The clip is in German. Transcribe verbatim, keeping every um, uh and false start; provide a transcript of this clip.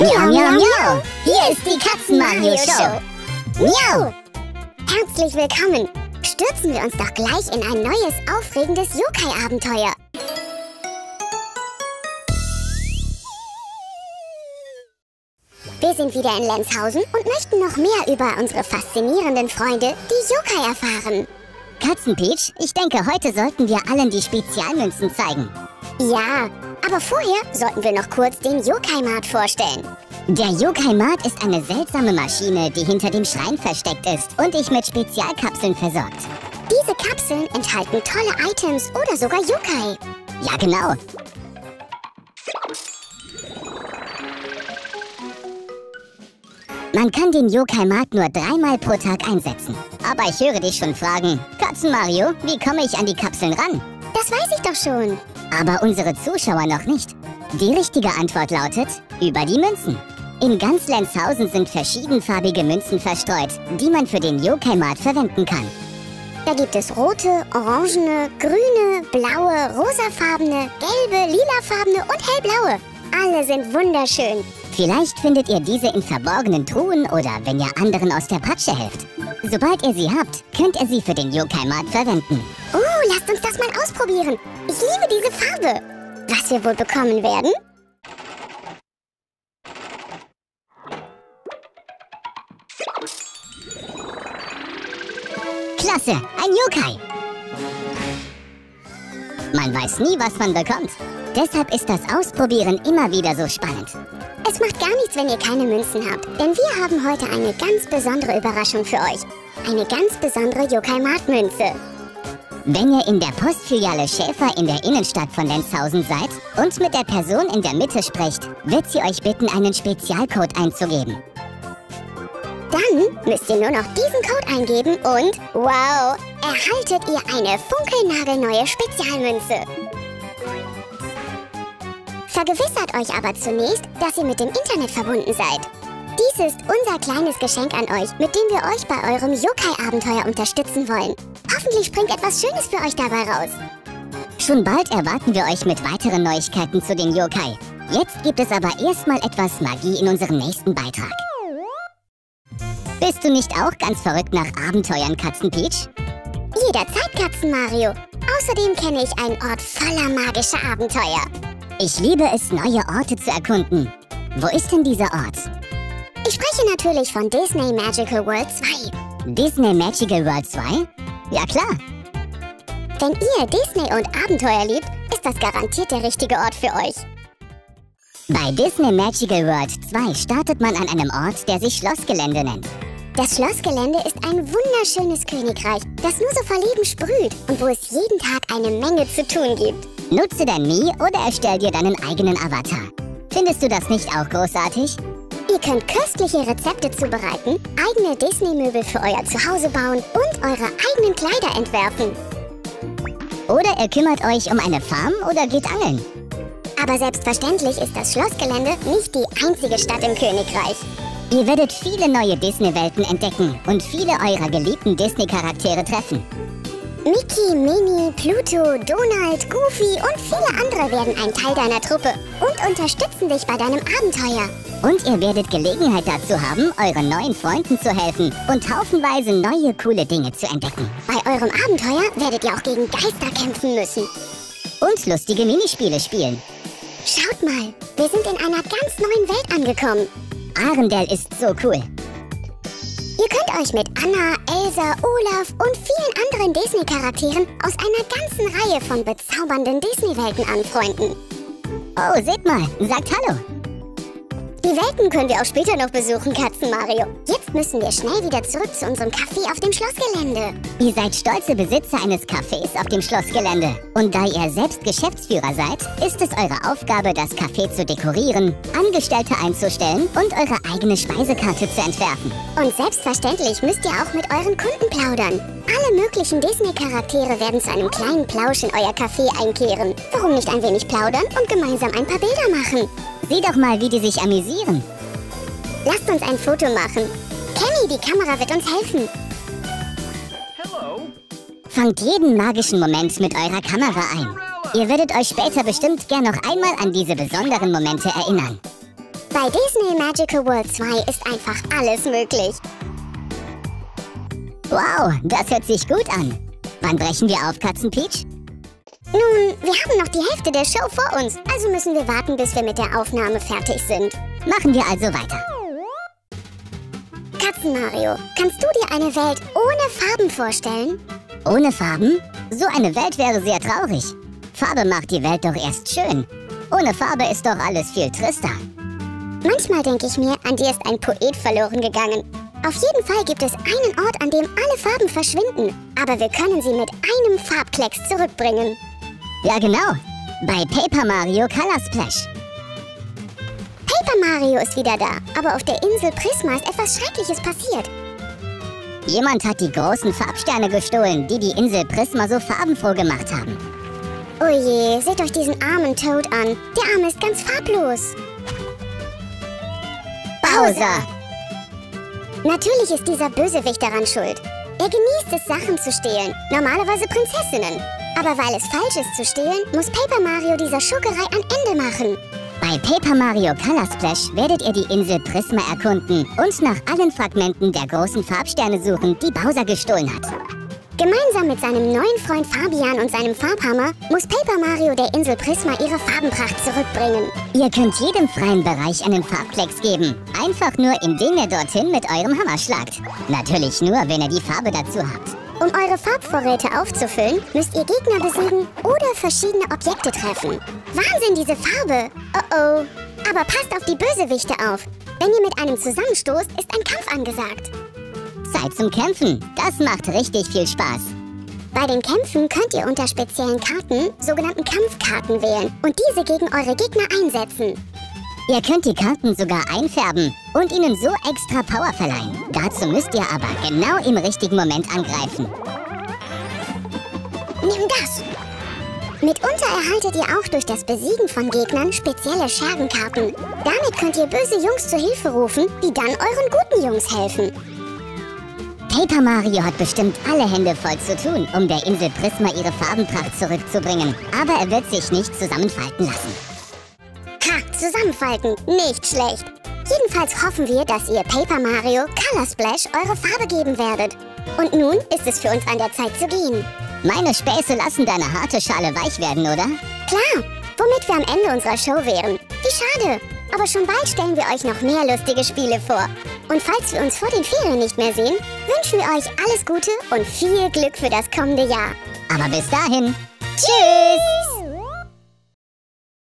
Miau, miau, miau! Hier ist die Katzen-Mario-Show! Miau! Herzlich willkommen! Stürzen wir uns doch gleich in ein neues, aufregendes Yokai-Abenteuer! Wir sind wieder in Lenzhausen und möchten noch mehr über unsere faszinierenden Freunde, die Yokai, erfahren. Katzenpeach, ich denke, heute sollten wir allen die Spezialmünzen zeigen. Ja, aber vorher sollten wir noch kurz den Yokai-Mart vorstellen. Der Yokai-Mart ist eine seltsame Maschine, die hinter dem Schrein versteckt ist und dich mit Spezialkapseln versorgt. Diese Kapseln enthalten tolle Items oder sogar Yokai. Ja, genau. Man kann den Yokai-Mart nur dreimal pro Tag einsetzen. Aber ich höre dich schon fragen, Katzen-Mario, wie komme ich an die Kapseln ran? Das weiß ich doch schon. Aber unsere Zuschauer noch nicht. Die richtige Antwort lautet, über die Münzen. In ganz Lenzhausen sind verschiedenfarbige Münzen verstreut, die man für den Yokai-Mart verwenden kann. Da gibt es rote, orangene, grüne, blaue, rosafarbene, gelbe, lilafarbene und hellblaue. Alle sind wunderschön. Vielleicht findet ihr diese in verborgenen Truhen oder wenn ihr anderen aus der Patsche helft. Sobald ihr sie habt, könnt ihr sie für den Yokai-Mart verwenden. Oh, lasst uns das mal ausprobieren. Ich liebe diese Farbe. Was wir wohl bekommen werden? Klasse, ein Yokai! Man weiß nie, was man bekommt. Deshalb ist das Ausprobieren immer wieder so spannend. Es macht gar nichts, wenn ihr keine Münzen habt, denn wir haben heute eine ganz besondere Überraschung für euch. Eine ganz besondere Yokai-Mart-Münze. Wenn ihr in der Postfiliale Schäfer in der Innenstadt von Lenzhausen seid und mit der Person in der Mitte sprecht, wird sie euch bitten, einen Spezialcode einzugeben. Dann müsst ihr nur noch diesen Code eingeben und, wow, erhaltet ihr eine funkelnagelneue Spezialmünze. Vergewissert euch aber zunächst, dass ihr mit dem Internet verbunden seid. Dies ist unser kleines Geschenk an euch, mit dem wir euch bei eurem Yokai-Abenteuer unterstützen wollen. Hoffentlich springt etwas Schönes für euch dabei raus. Schon bald erwarten wir euch mit weiteren Neuigkeiten zu den Yokai. Jetzt gibt es aber erstmal etwas Magie in unserem nächsten Beitrag. Bist du nicht auch ganz verrückt nach Abenteuern, Katzenpeach? Jederzeit, Katzen-Mario. Außerdem kenne ich einen Ort voller magischer Abenteuer. Ich liebe es, neue Orte zu erkunden. Wo ist denn dieser Ort? Ich spreche natürlich von Disney Magical World zwei. Disney Magical World zwei? Ja klar. Wenn ihr Disney und Abenteuer liebt, ist das garantiert der richtige Ort für euch. Bei Disney Magical World zwei startet man an einem Ort, der sich Schlossgelände nennt. Das Schlossgelände ist ein wunderschönes Königreich, das nur so vor Leben sprüht und wo es jeden Tag eine Menge zu tun gibt. Nutze dein Mii oder erstell dir deinen eigenen Avatar. Findest du das nicht auch großartig? Ihr könnt köstliche Rezepte zubereiten, eigene Disney-Möbel für euer Zuhause bauen und eure eigenen Kleider entwerfen. Oder ihr kümmert euch um eine Farm oder geht angeln. Aber selbstverständlich ist das Schlossgelände nicht die einzige Stadt im Königreich. Ihr werdet viele neue Disney-Welten entdecken und viele eurer geliebten Disney-Charaktere treffen. Mickey, Minnie, Pluto, Donald, Goofy und viele andere werden ein Teil deiner Truppe und unterstützen dich bei deinem Abenteuer. Und ihr werdet Gelegenheit dazu haben, euren neuen Freunden zu helfen und haufenweise neue coole Dinge zu entdecken. Bei eurem Abenteuer werdet ihr auch gegen Geister kämpfen müssen. Und lustige Minispiele spielen. Schaut mal, wir sind in einer ganz neuen Welt angekommen. Arendelle ist so cool. Ihr könnt euch mit Anna, Elsa, Olaf und vielen anderen Disney-Charakteren aus einer ganzen Reihe von bezaubernden Disney-Welten anfreunden. Oh, seht mal, sagt Hallo. Die Welten können wir auch später noch besuchen, Katzen-Mario. Jetzt müssen wir schnell wieder zurück zu unserem Café auf dem Schlossgelände. Ihr seid stolze Besitzer eines Cafés auf dem Schlossgelände. Und da ihr selbst Geschäftsführer seid, ist es eure Aufgabe, das Café zu dekorieren, Angestellte einzustellen und eure eigene Speisekarte zu entwerfen. Und selbstverständlich müsst ihr auch mit euren Kunden plaudern. Alle möglichen Disney-Charaktere werden zu einem kleinen Plausch in euer Café einkehren. Warum nicht ein wenig plaudern und gemeinsam ein paar Bilder machen? Sieh doch mal, wie die sich amüsieren. Lasst uns ein Foto machen. Kenny, die Kamera wird uns helfen. Hello. Fangt jeden magischen Moment mit eurer Kamera ein. Ihr werdet euch später bestimmt gern noch einmal an diese besonderen Momente erinnern. Bei Disney Magical World zwei ist einfach alles möglich. Wow, das hört sich gut an. Wann brechen wir auf, Katzenpeach? Nun, wir haben noch die Hälfte der Show vor uns, also müssen wir warten, bis wir mit der Aufnahme fertig sind. Machen wir also weiter. Katzen-Mario, kannst du dir eine Welt ohne Farben vorstellen? Ohne Farben? So eine Welt wäre sehr traurig. Farbe macht die Welt doch erst schön. Ohne Farbe ist doch alles viel trister. Manchmal denke ich mir, an dir ist ein Poet verloren gegangen. Auf jeden Fall gibt es einen Ort, an dem alle Farben verschwinden. Aber wir können sie mit einem Farbklecks zurückbringen. Ja genau, bei Paper Mario Color Splash. Paper Mario ist wieder da, aber auf der Insel Prisma ist etwas Schreckliches passiert. Jemand hat die großen Farbsterne gestohlen, die die Insel Prisma so farbenfroh gemacht haben. Oh je, seht euch diesen armen Toad an. Der Arme ist ganz farblos. Bowser! Natürlich ist dieser Bösewicht daran schuld. Er genießt es, Sachen zu stehlen, normalerweise Prinzessinnen. Aber weil es falsch ist zu stehlen, muss Paper Mario dieser Schurkerei ein Ende machen. Bei Paper Mario Color Splash werdet ihr die Insel Prisma erkunden und nach allen Fragmenten der großen Farbsterne suchen, die Bowser gestohlen hat. Gemeinsam mit seinem neuen Freund Fabian und seinem Farbhammer muss Paper Mario der Insel Prisma ihre Farbenpracht zurückbringen. Ihr könnt jedem freien Bereich einen Farbklecks geben. Einfach nur, indem ihr dorthin mit eurem Hammer schlagt. Natürlich nur, wenn ihr die Farbe dazu habt. Um eure Farbvorräte aufzufüllen, müsst ihr Gegner besiegen oder verschiedene Objekte treffen. Wahnsinn, diese Farbe! Oh oh. Aber passt auf die Bösewichte auf. Wenn ihr mit einem zusammenstoßt, ist ein Kampf angesagt. Zeit zum Kämpfen. Das macht richtig viel Spaß. Bei den Kämpfen könnt ihr unter speziellen Karten, sogenannten Kampfkarten, wählen und diese gegen eure Gegner einsetzen. Ihr könnt die Karten sogar einfärben und ihnen so extra Power verleihen. Dazu müsst ihr aber genau im richtigen Moment angreifen. Nimm das! Mitunter erhaltet ihr auch durch das Besiegen von Gegnern spezielle Schergenkarten. Damit könnt ihr böse Jungs zur Hilfe rufen, die dann euren guten Jungs helfen. Paper Mario hat bestimmt alle Hände voll zu tun, um der Insel Prisma ihre Farbenpracht zurückzubringen. Aber er wird sich nicht zusammenfalten lassen. Ha, zusammenfalten, nicht schlecht. Jedenfalls hoffen wir, dass ihr Paper Mario Color Splash eure Farbe geben werdet. Und nun ist es für uns an der Zeit zu gehen. Meine Späße lassen deine harte Schale weich werden, oder? Klar, womit wir am Ende unserer Show wären. Wie schade. Aber schon bald stellen wir euch noch mehr lustige Spiele vor. Und falls wir uns vor den Ferien nicht mehr sehen, wünschen wir euch alles Gute und viel Glück für das kommende Jahr. Aber bis dahin, tschüss!